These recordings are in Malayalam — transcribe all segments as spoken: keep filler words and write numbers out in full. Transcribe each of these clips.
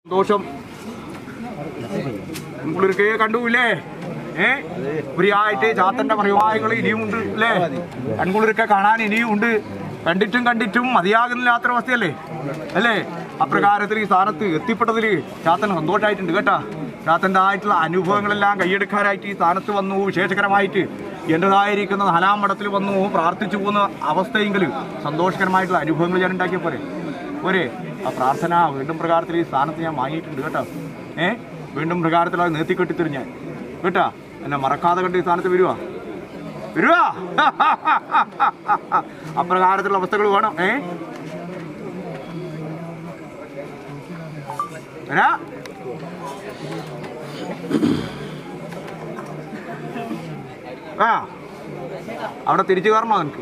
സന്തോഷം പുള്ളിർക്ക് കണ്ടുല്ലേ ഏ ഫ്രീയായിട്ട് ചാത്തന്റെ പരിപാടികൾ ഇനിയുമുണ്ട് അല്ലേ? കൺകുളിരൊക്കെ കാണാൻ ഇനിയുമുണ്ട്. കണ്ടിട്ടും കണ്ടിട്ടും മതിയാകുന്നില്ലാത്തൊരവസ്ഥയല്ലേ അല്ലേ? അപ്രകാരത്തിൽ ഈ സ്ഥാനത്ത് എത്തിപ്പെട്ടതിൽ ചാത്തൻ സന്തോഷമായിട്ടുണ്ട് കേട്ടാ. ചാത്തൻ്റെ ആയിട്ടുള്ള അനുഭവങ്ങളെല്ലാം കൈയെടുക്കാനായിട്ട് ഈ സ്ഥാനത്ത് വന്നു. വിശേഷകരമായിട്ട് എൻ്റെതായിരിക്കുന്ന നാലാം മഠത്തിൽ വന്നു പ്രാർത്ഥിച്ചു പോകുന്ന അവസ്ഥയെങ്കിൽ സന്തോഷകരമായിട്ടുള്ള അനുഭവങ്ങൾ ഞാൻ ഉണ്ടാക്കിയ പോരെ പോരെ ആ പ്രാർത്ഥന വീണ്ടും പ്രകാരത്തിൽ ഈ സ്ഥാനത്ത് ഞാൻ വാങ്ങിയിട്ടുണ്ട് കേട്ടോ. ഏ വീണ്ടും പ്രകാരത്തിൽ അത് നേർത്തിക്കെട്ടിത്തരും ഞാൻ കേട്ടാ. എന്നെ മറക്കാതെ കണ്ട് ഈ സ്ഥാനത്ത് വരുവാ വരുവാ അപ്രകാരത്തിലുള്ള അവസ്ഥകൾ വേണം. ഏ എന്നാ ആ അവിടെ തിരിച്ചു കയറണോ നിനക്ക്?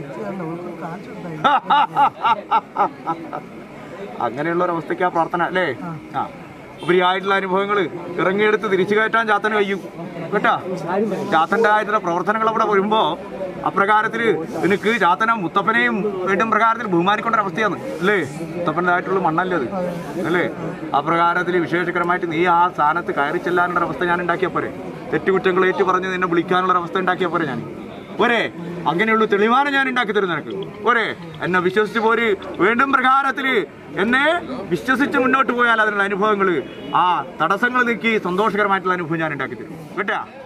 അങ്ങനെയുള്ളൊരവസ്ഥയ്ക്ക് ആ പ്രാർത്ഥന അല്ലേ? ആ ഉപരിയായിട്ടുള്ള അനുഭവങ്ങൾ ഇറങ്ങിയെടുത്ത് തിരിച്ചു കയറ്റാൻ ചാത്തന് കഴിയും കേട്ടാ. ചാത്തൻ്റെ ആയിട്ടുള്ള പ്രവർത്തനങ്ങൾ അവിടെ വരുമ്പോൾ അപ്രകാരത്തിൽ എനിക്ക് ചാത്തനെ മുത്തപ്പനെയും വീണ്ടും പ്രകാരത്തിൽ ബഹുമാനിക്കേണ്ട ഒരവസ്ഥയാണ് അല്ലേ? മുത്തപ്പൻ്റെ ആയിട്ടുള്ള മണ്ണല്ലേ അത് അല്ലേ? ആ പ്രകാരത്തിൽ വിശേഷകരമായിട്ട് നീ ആ സ്ഥാനത്ത് കയറി ചെല്ലാനുള്ള അവസ്ഥ ഞാൻ ഉണ്ടാക്കിയാൽ പോരെ? തെറ്റുകുറ്റങ്ങൾ ഏറ്റു പറഞ്ഞ് നിന്നെ വിളിക്കാനുള്ള അവസ്ഥ ഉണ്ടാക്കിയാൽ പോരെ? ഞാൻ ഒരേ അങ്ങനെയുള്ള തെളിവാണ് ഞാൻ ഉണ്ടാക്കി തരുന്നത് നിനക്ക് ഒരേ. എന്നെ വിശ്വസിച്ച് പോര്. വീണ്ടും പ്രകാരത്തിൽ എന്നെ വിശ്വസിച്ച് മുന്നോട്ട് പോയാൽ അതിനുള്ള അനുഭവങ്ങൾ ആ തടസ്സങ്ങൾ നീക്കി സന്തോഷകരമായിട്ടുള്ള അനുഭവം ഞാൻ ഉണ്ടാക്കി തരും കേട്ടാ.